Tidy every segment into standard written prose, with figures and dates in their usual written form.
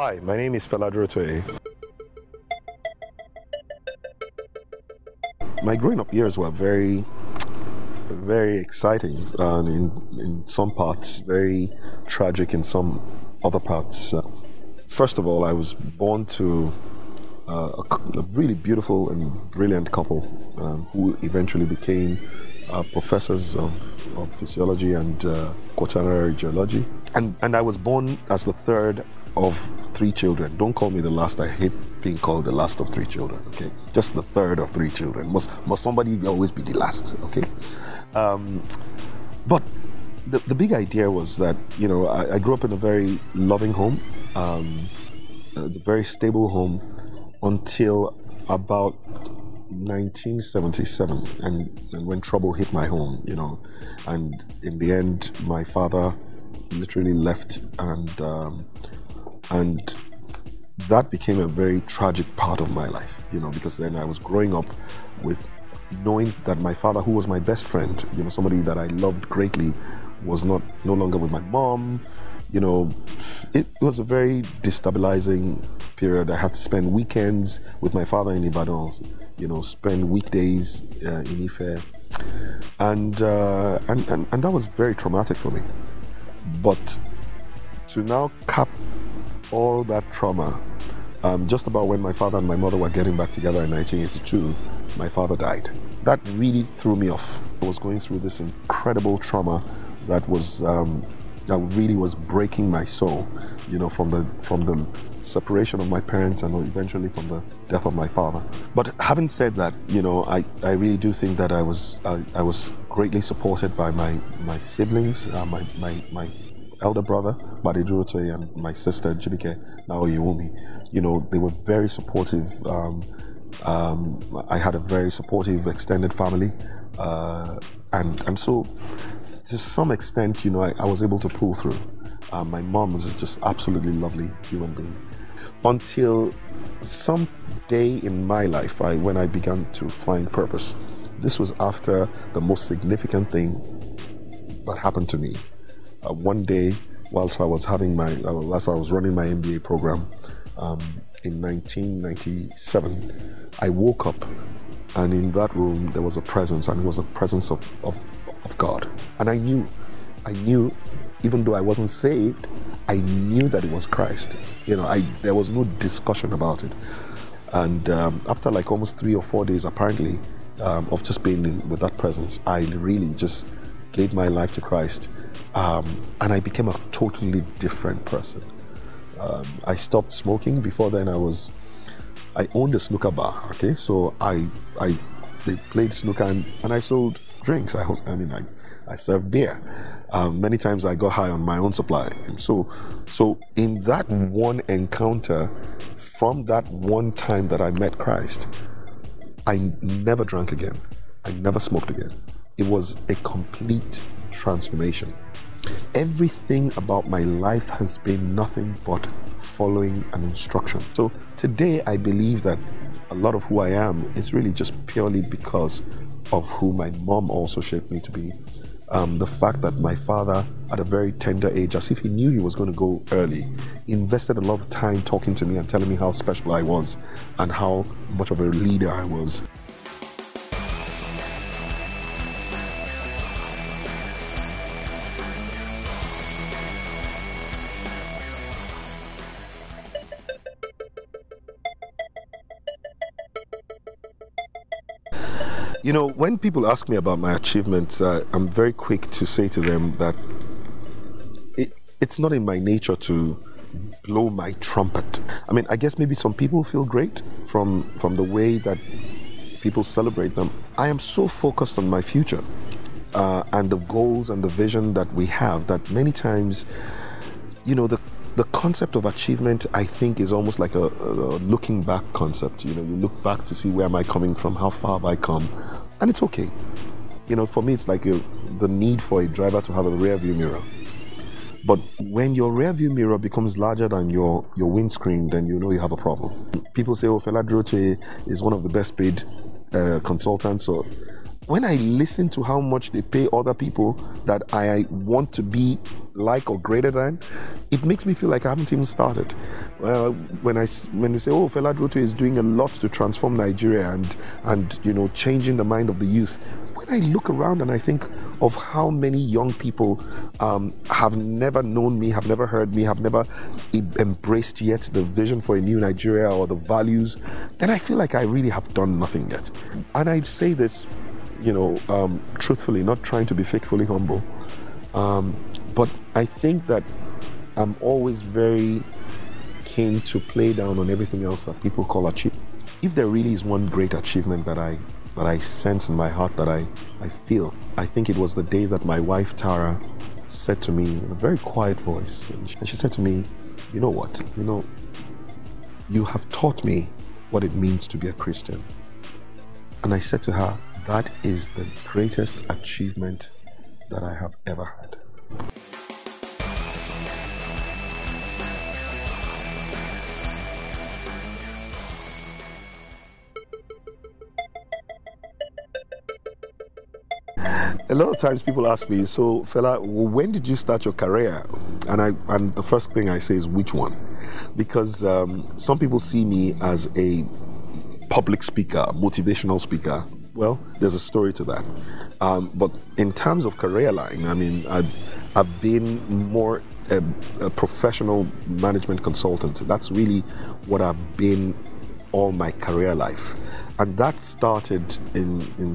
Hi, my name is Fela Durotoye. My growing up years were very exciting, in some parts, very tragic in some other parts. First of all, I was born to a really beautiful and brilliant couple who eventually became professors of physiology and quaternary geology. And I was born as the third of three children. Don't call me the last. I hate being called the last of three children, okay? Just the third of three children. Must somebody always be the last, okay? But the big idea was that, I grew up in a very loving home, a very stable home until about 1977, and when trouble hit my home, and in the end, my father literally left, and that became a very tragic part of my life, because then I was growing up with knowing that my father, who was my best friend, somebody that I loved greatly, was no longer with my mom. It was a very destabilizing period. I had to spend weekends with my father in Ibadan, spend weekdays in Ife, and that was very traumatic for me. But to now cap all that trauma, just about when my father and my mother were getting back together in 1982, my father died. That really threw me off. I was going through this incredible trauma that really was breaking my soul, from the separation of my parents and eventually from the death of my father. But having said that, I really do think that I was greatly supported by my siblings, my elder brother, Fela Durotoye, and my sister, Jibike, now Yomi. They were very supportive. I had a very supportive extended family. And so, to some extent, I was able to pull through. My mom was just absolutely lovely human being. Until some day in my life, when I began to find purpose. This was after the most significant thing that happened to me. One day, whilst I was running my MBA program in 1997, I woke up, and in that room there was a presence, and it was a presence of God. And I knew, even though I wasn't saved, I knew that it was Christ. There was no discussion about it. And after like almost 3 or 4 days, apparently, of just being with that presence, I really just gave my life to Christ. And I became a totally different person. I stopped smoking. Before then, I owned a snooker bar. Okay, so they played snooker and I sold drinks. I served beer. Many times I got high on my own supply. So in that one encounter, from that one time that I met Christ, I never drank again. I never smoked again. It was a complete transformation. Everything about my life has been nothing but following an instruction. So today I believe that a lot of who I am is really just purely because of who my mom also shaped me to be. The fact that my father, at a very tender age, as if he knew he was going to go early, invested a lot of time talking to me and telling me how special I was and how much of a leader I was. When people ask me about my achievements, I'm very quick to say to them that it's not in my nature to blow my trumpet. I guess maybe some people feel great from the way that people celebrate them. I am so focused on my future and the goals and the vision that we have that many times, the concept of achievement, I think, is almost like a looking back concept. You look back to see where am I coming from, how far have I come, and it's okay. For me, it's like the need for a driver to have a rear view mirror. But when your rear view mirror becomes larger than your windscreen, then you know you have a problem. People say, Fela Durotoye is one of the best paid consultants. So when I listen to how much they pay other people that I want to be like or greater than, it makes me feel like I haven't even started. Well, when you say, oh, Fela Durotoye is doing a lot to transform Nigeria and changing the mind of the youth. When I look around and I think of how many young people have never known me, have never heard me, have never embraced yet the vision for a new Nigeria or the values, then I feel like I really have done nothing yet. And I say this, truthfully, not trying to be fakely humble. But I think that I'm always very keen to play down on everything else that people call achievement. If there really is one great achievement that I sense in my heart, that I feel, I think it was the day that my wife Tara said to me in a very quiet voice, and she said to me, you know what, you have taught me what it means to be a Christian. And I said to her, that is the greatest achievement that I have ever had. A lot of times people ask me, so Fela, when did you start your career? And the first thing I say is, which one? Because some people see me as a public speaker, motivational speaker. Well, there's a story to that. But in terms of career line, I mean, I've been more a professional management consultant. That's really what I've been all my career life. And that started in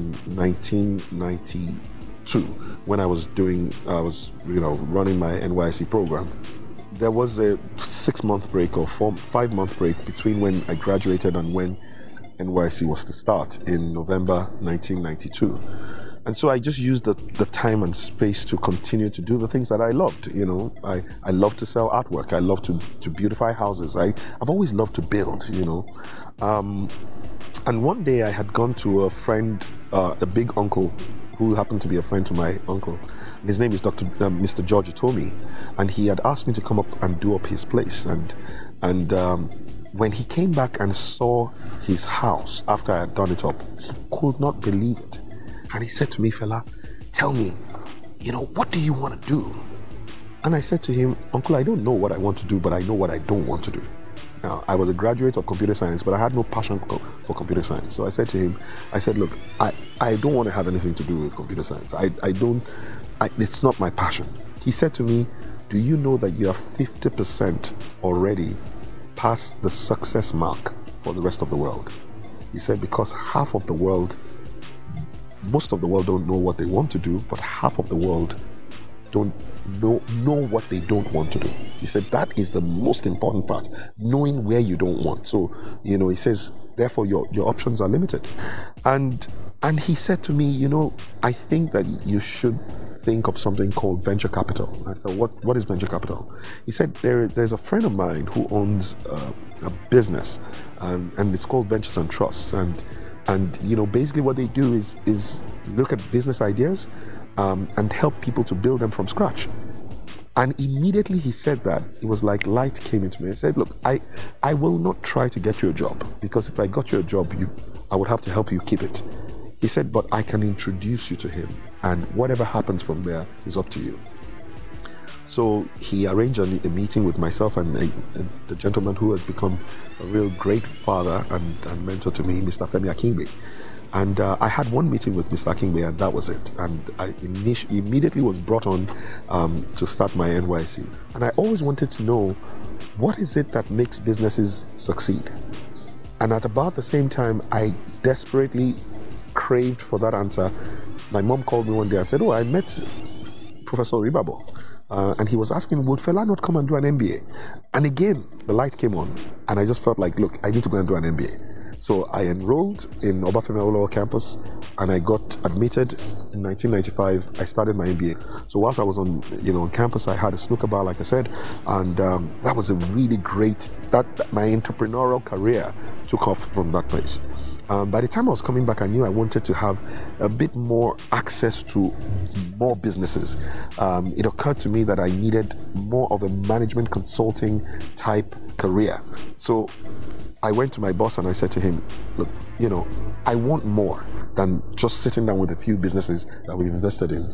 1992 when I was running my NYSC program. There was a 6-month break or 5-month break between when I graduated and when NYSC was to start in November 1992. And so I just used the time and space to continue to do the things that I loved. I love to sell artwork. I love to beautify houses. I've always loved to build, And one day I had gone to a friend, a big uncle, who happened to be a friend to my uncle. And his name is Mr. George Itomi. And he had asked me to come up and do up his place. And when he came back and saw his house after I had done it up, he could not believe it. And he said to me, Fela, tell me, what do you want to do? And I said to him, Uncle, I don't know what I want to do, but I know what I don't want to do. Now, I was a graduate of computer science, but I had no passion for computer science. So I said to him, look, I don't want to have anything to do with computer science. It's not my passion. He said to me, do you know that you are 50% already past the success mark for the rest of the world? He said, because most of the world don't know what they want to do, but half of the world don't know what they don't want to do. He said that is the most important part, knowing where you don't want. So, he says, therefore your options are limited. And he said to me, I think that you should think of something called venture capital. I thought, what is venture capital? He said, there's a friend of mine who owns a business, and it's called Ventures and Trusts. And basically what they do is look at business ideas and help people to build them from scratch. And immediately he said that, it was like light came into me. He said, look, I will not try to get you a job, because if I got you a job, I would have to help you keep it. He said, but I can introduce you to him, and whatever happens from there is up to you. So he arranged a meeting with myself and the gentleman who has become a real great father and mentor to me, Mr. Femi Akingbe. And I had one meeting with Mr. Akingbe, and that was it. And I immediately was brought on to start my NYC. And I always wanted to know, what is it that makes businesses succeed? And at about the same time, I desperately craved for that answer. My mom called me one day and said, I met Professor Ribabo. And he was asking, would Fela not come and do an MBA? And again, the light came on. And I just felt like, look, I need to go and do an MBA. So I enrolled in Obafemi Awolowo campus, and I got admitted in 1995. I started my MBA. So whilst I was on campus, I had a snooker bar, like I said, and that was a really great. That my entrepreneurial career took off from that place. By the time I was coming back, I knew I wanted to have a bit more access to more businesses. It occurred to me that I needed more of a management consulting type career. So I went to my boss and I said to him, look, I want more than just sitting down with a few businesses that we've invested in.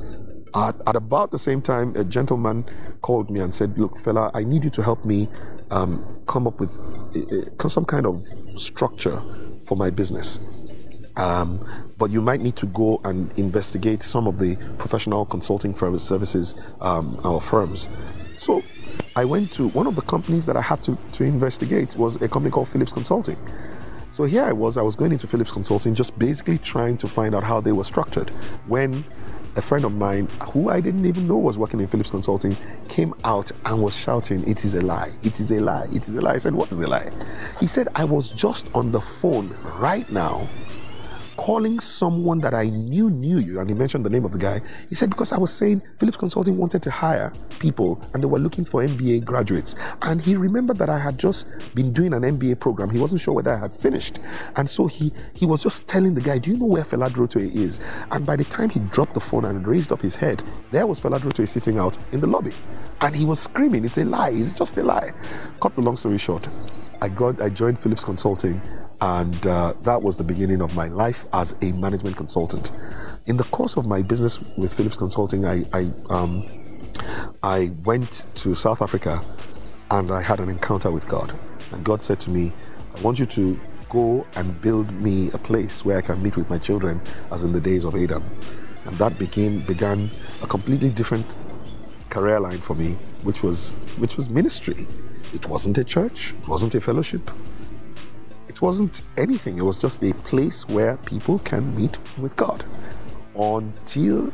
At about the same time, a gentleman called me and said, look, fella, I need you to help me come up with some kind of structure for my business. But you might need to go and investigate some of the professional consulting services or firms. So I went to one of the companies that I had to investigate was a company called Phillips Consulting. So here I was going into Phillips Consulting, just basically trying to find out how they were structured, when a friend of mine, who I didn't even know was working in Phillips Consulting, came out and was shouting, "It is a lie, it is a lie, it is a lie." I said, "What is a lie?" He said, "I was just on the phone right now calling someone that I knew you," and he mentioned the name of the guy. He said, because I was saying Phillips Consulting wanted to hire people and they were looking for MBA graduates. And he remembered that I had just been doing an MBA program. He wasn't sure whether I had finished. And so he was just telling the guy, "Do you know where Fela Durotoye is?" And by the time he dropped the phone and raised up his head, there was Fela Durotoye sitting out in the lobby. And he was screaming, "It's a lie, it's just a lie." Cut the long story short, I joined Phillips Consulting, and that was the beginning of my life as a management consultant. In the course of my business with Phillips Consulting, I went to South Africa and I had an encounter with God. And God said to me, "I want you to go and build me a place where I can meet with my children as in the days of Adam." And that began a completely different career line for me, which was ministry. It wasn't a church, it wasn't a fellowship, it wasn't anything. It was just a place where people can meet with God. Until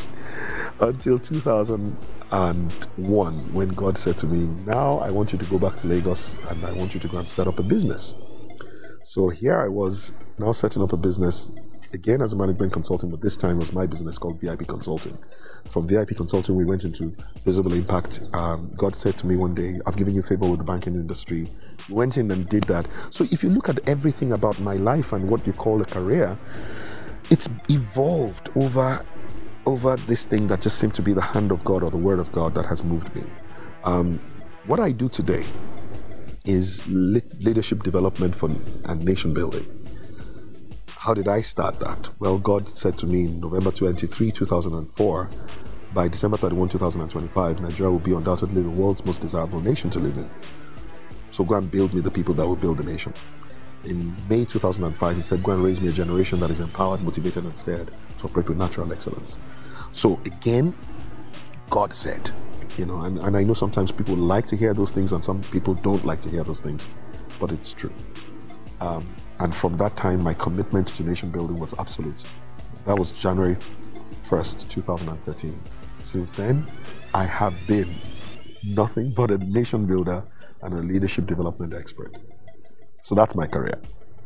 2001, when God said to me, "Now I want you to go back to Lagos and I want you to go and set up a business." So here I was now setting up a business, again as a management consultant, but this time was my business called VIP Consulting. From VIP Consulting, we went into Visible Impact. God said to me one day, "I've given you favor with the banking industry." We went in and did that. So if you look at everything about my life and what you call a career, it's evolved over this thing that just seemed to be the hand of God or the word of God that has moved me. What I do today is leadership development and nation building. How did I start that? Well, God said to me in November 23, 2004, by December 31, 2025, Nigeria will be undoubtedly the world's most desirable nation to live in. So go and build me the people that will build the nation. In May 2005, he said, "Go and raise me a generation that is empowered, motivated, and stirred to operate with natural excellence." So again, God said, and I know sometimes people like to hear those things and some people don't like to hear those things, but it's true. And from that time, my commitment to nation building was absolute. That was January 1st, 2013. Since then, I have been nothing but a nation builder and a leadership development expert. So that's my career.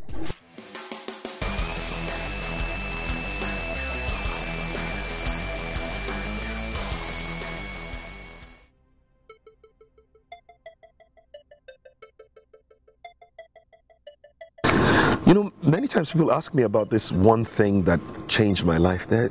Many times people ask me about this one thing that changed my life. There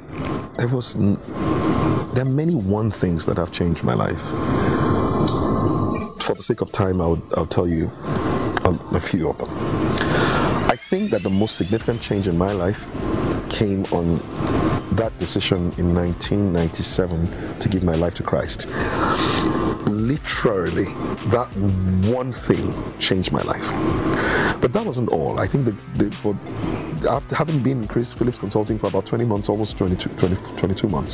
are many one things that have changed my life. For the sake of time, I'll tell you a few of them. I think that the most significant change in my life came on that decision in 1997 to give my life to Christ. Literally, that one thing changed my life. But that wasn't all. I think after having been in Phillips Consulting for about 20 months, almost 22 months,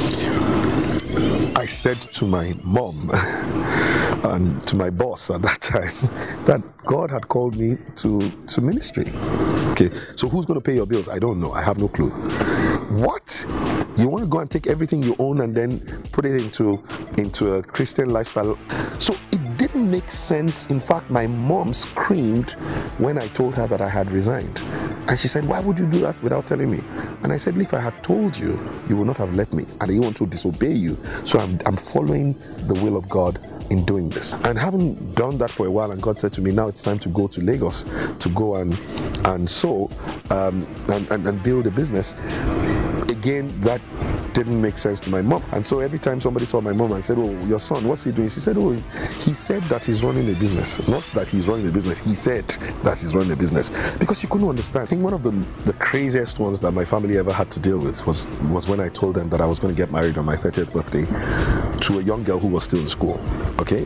I said to my mom and to my boss at that time that God had called me to ministry. Okay, so who's going to pay your bills? I don't know. I have no clue. What? You want to go and take everything you own and then put it into a Christian lifestyle? So it didn't make sense. In fact, my mom screamed when I told her that I had resigned. And she said, "Why would you do that without telling me?" And I said, "If I had told you, you would not have let me. And I didn't want to disobey you. So I'm following the will of God in doing this." And having done that for a while, and God said to me, "Now it's time to go to Lagos to go and sow and build a business." Again, that didn't make sense to my mom. And so every time somebody saw my mom and said, oh, your son, what's he doing? She said, oh, he said that he's running a business. Not that he's running a business, he said that he's running a business. Because she couldn't understand. I think one of the craziest ones that my family ever had to deal with was when I told them that I was going to get married on my 30th birthday to a young girl who was still in school. Okay?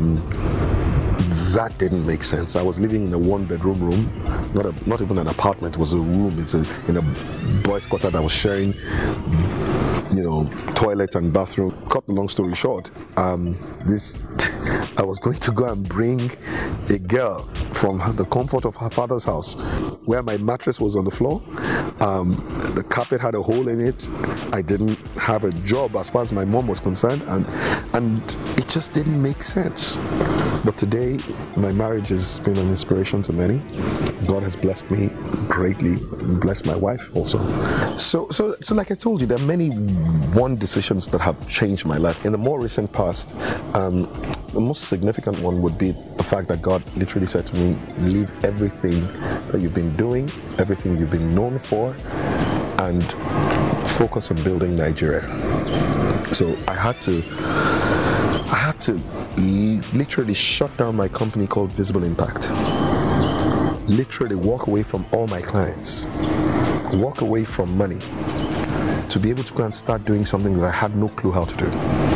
That didn't make sense. I was living in a one-bedroom room, not even an apartment. It was a room. It's in a boys' quarter that was sharing, toilet and bathroom. Cut the long story short, I was going to go and bring a girl from the comfort of her father's house, where my mattress was on the floor. The carpet had a hole in it. I didn't have a job as far as my mom was concerned, and it just didn't make sense. But today, my marriage has been an inspiration to many. God has blessed me greatly, and blessed my wife also. So like I told you, there are many decisions that have changed my life. In the more recent past, the most significant one would be the fact that God literally said to me, leave everything that you've been doing, everything you've been known for, and focus on building Nigeria. So I had to literally shut down my company called Visible Impact. Literally walk away from all my clients, walk away from money, to be able to go and start doing something that I had no clue how to do.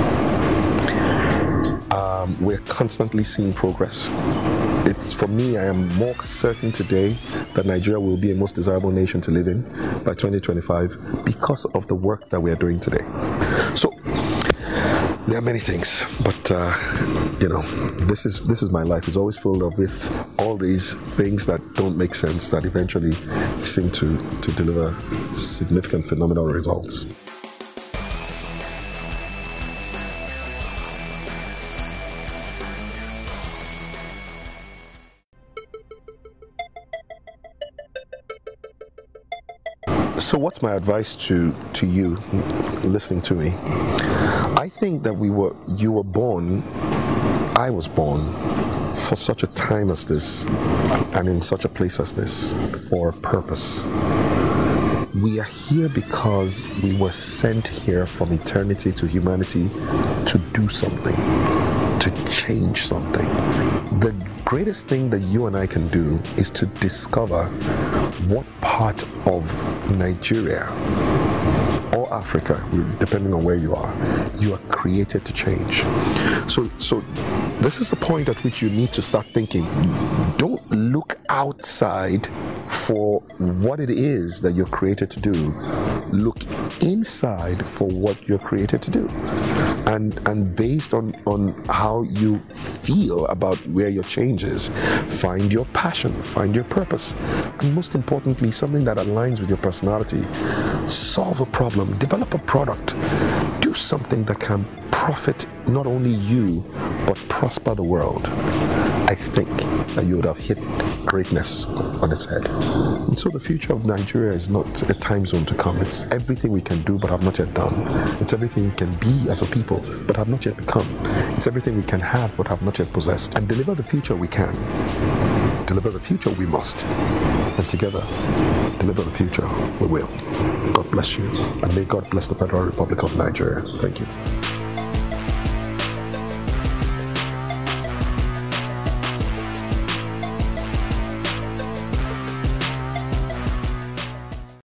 We're constantly seeing progress. For me, I am more certain today that Nigeria will be a most desirable nation to live in by 2025 because of the work that we are doing today. So there are many things, but this is my life. It's always filled up with all these things that don't make sense that eventually seem to deliver significant phenomenal results. So what's my advice to you listening to me? I think that I was born for such a time as this and in such a place as this for a purpose. We are here because we were sent here from eternity to humanity to do something, to change something. The greatest thing that you and I can do is to discover what part of Nigeria or Africa, depending on where you are created to change. So this is the point at which you need to start thinking. Don't look outside for what it is that you're created to do. Look inside for what you're created to do. And based on how you feel about where your change is, find your passion, find your purpose, and most importantly, something that aligns with your personality. Solve a problem, develop a product, do something that can profit not only you, but prosper the world. I think that you would have hit greatness on its head. And so the future of Nigeria is not a time zone to come. It's everything we can do but have not yet done. It's everything we can be as a people but have not yet become. It's everything we can have but have not yet possessed. And deliver the future we can. Deliver the future we must. And together, deliver the future we will. God bless you, and may God bless the Federal Republic of Nigeria. Thank you.